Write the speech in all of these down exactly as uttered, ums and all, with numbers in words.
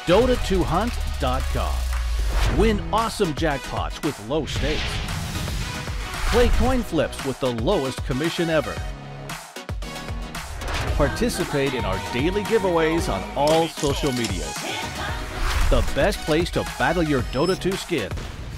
Dota two hunt dot com. Win awesome jackpots with low stakes. Play coin flips with the lowest commission ever. Participate in our daily giveaways on all social medias. The best place to battle your Dota two skin.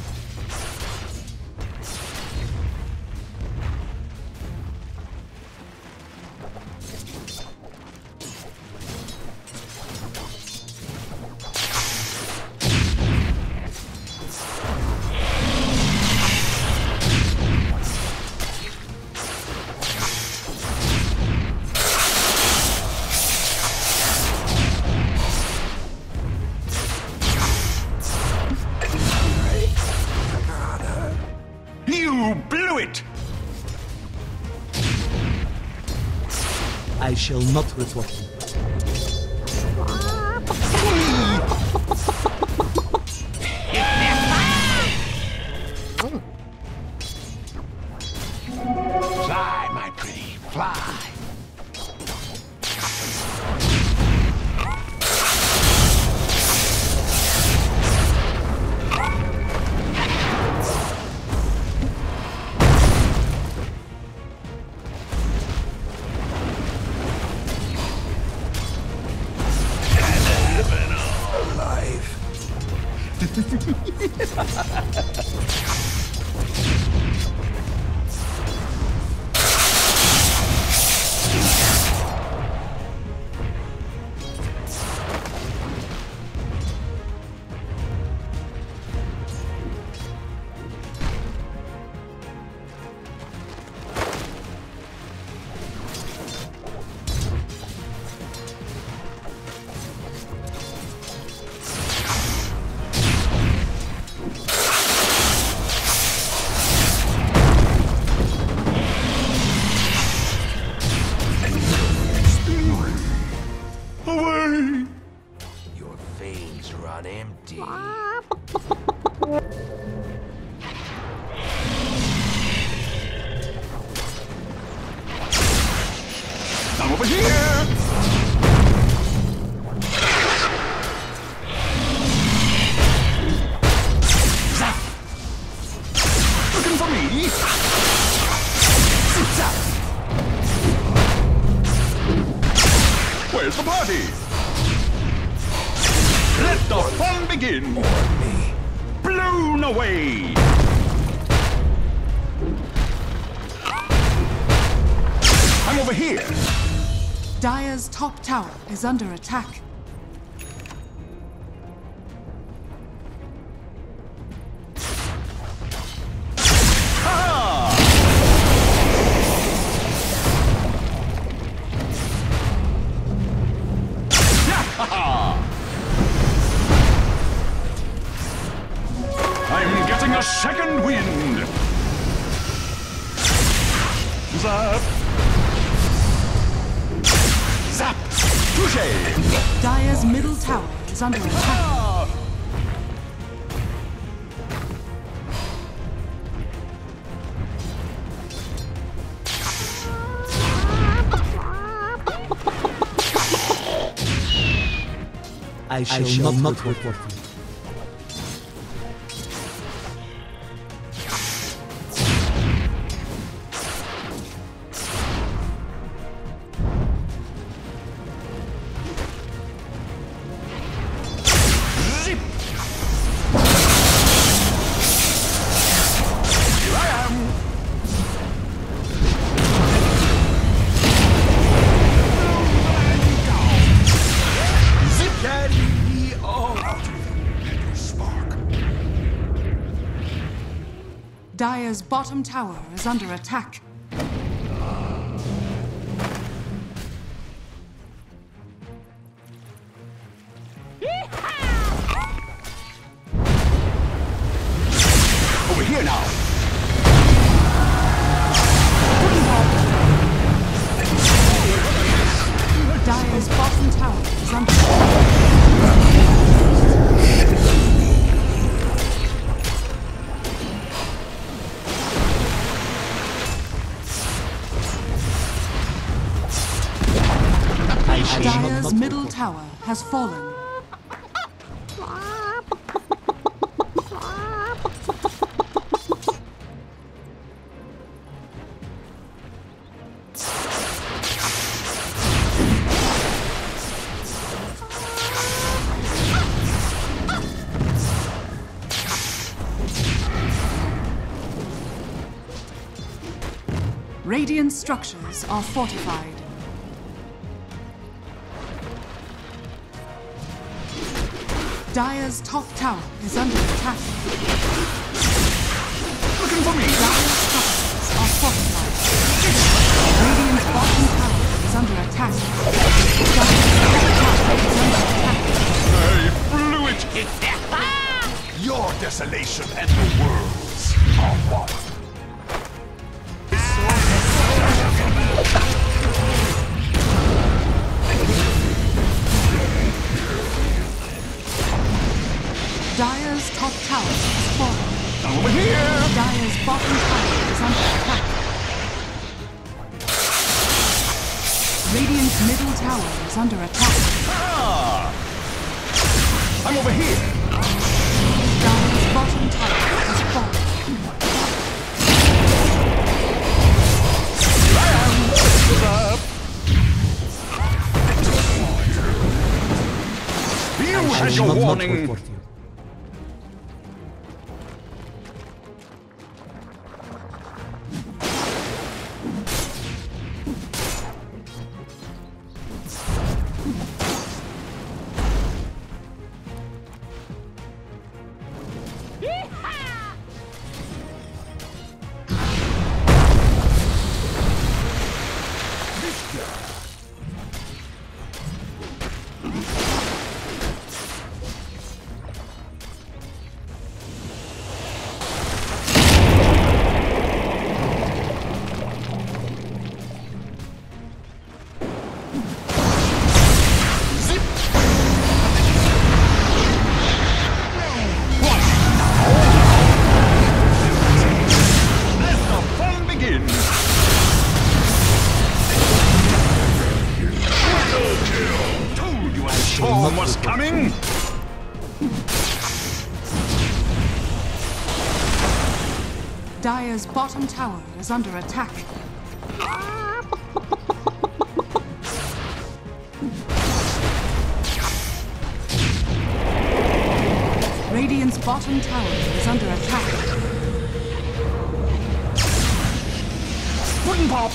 You blew it! I shall not report you. Fly, my pretty, fly. Away! Your veins run empty. I'm over here! Zap! Looking for me? Zip zap! Where's the party? Let the fun begin! Me. Blown away! I'm over here! Dire's top tower is under attack. Ha! I'm getting a second wind! Zap! Zap! Touché! Dire's middle tower is under attack. Ah! I shall, I shall not, not report you. Zip! Here I am! Zip! Carry on! Spark. Dire's bottom tower is under attack. Over here now! Dire's bottom tower is under attack. Dire's middle tower has fallen. Radiant structures are fortified. Dire's top tower is under attack. Looking for me. Dire's structures are fortified. Radiant's bottom tower is under attack. Dire's top tower is under attack. I blew it. Your desolation and the world's are one. Dire's top tower is fallen. Over here. Dire's bottom tower is under attack. Radiant's middle tower is under attack. Ah! I'm over here. Dire's bottom tower has fallen. You I had shall your not warning. report you. Storm was coming! Dire's bottom tower is under attack. Radiant's bottom tower is under attack. Pudding pop!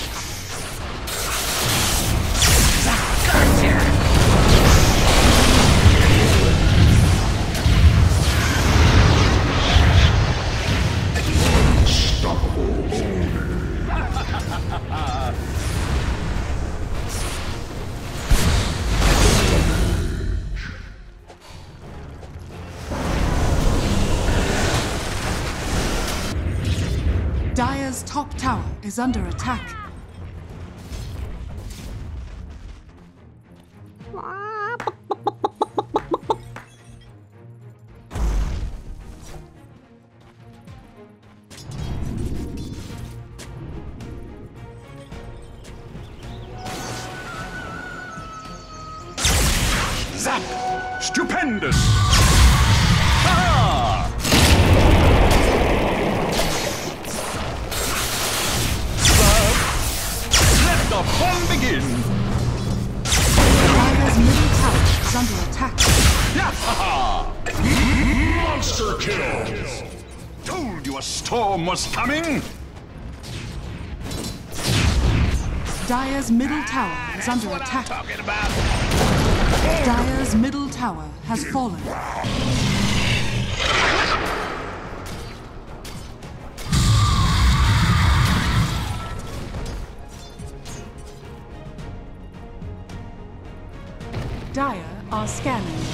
Dire's top tower is under attack. Zap! Stupendous! Ah! Let the fun begin! Dire's middle tower is under attack. Monster kill! Told you a storm was coming! Dire's middle tower is under attack. Talking about! Dire's middle tower has fallen. Dire are scanning.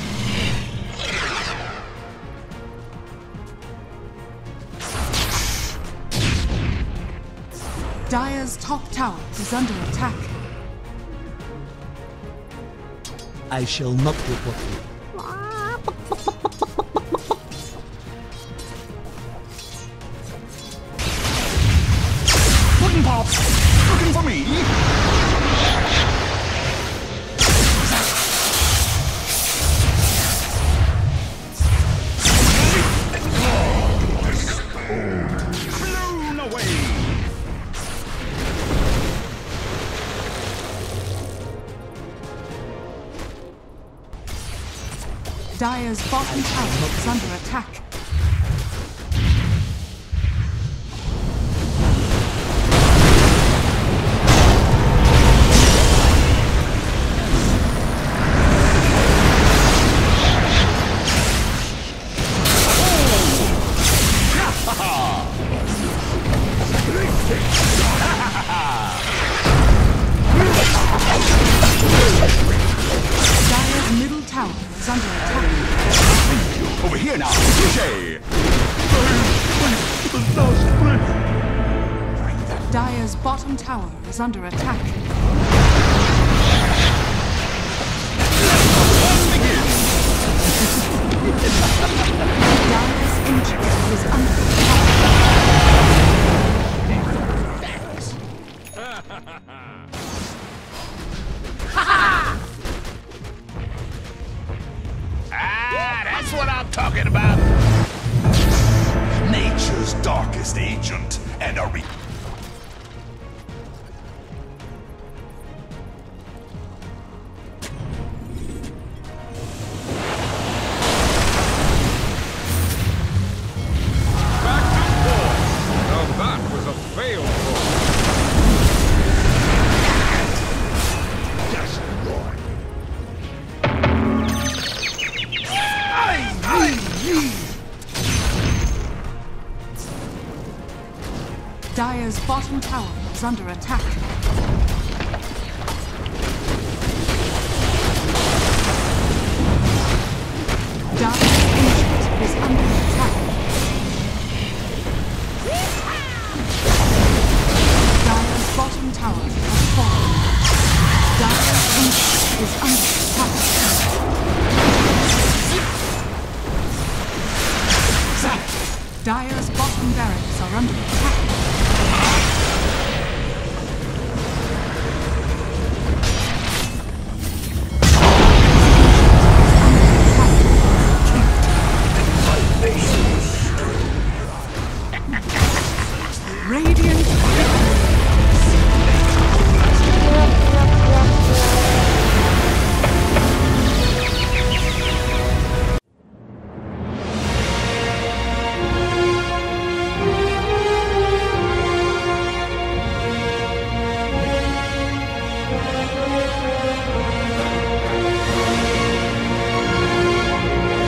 Dire's top tower is under attack. I shall not report you. Pudding pop! Looking for me? Dire's bottom tower is under attack. Dire's middle tower is under attack. Over here now, Touché! Dire's bottom tower is under attack. Dire's ancient is under attack. Ah, that's what I'm talking about! Nature's darkest agent and a re- Now that was a failed throw. Dire's bottom tower is under attack. Dire's ancient is under attack. Dire's bottom tower has fallen. Dire's ancient is under attack. Dire's bottom barracks are under attack.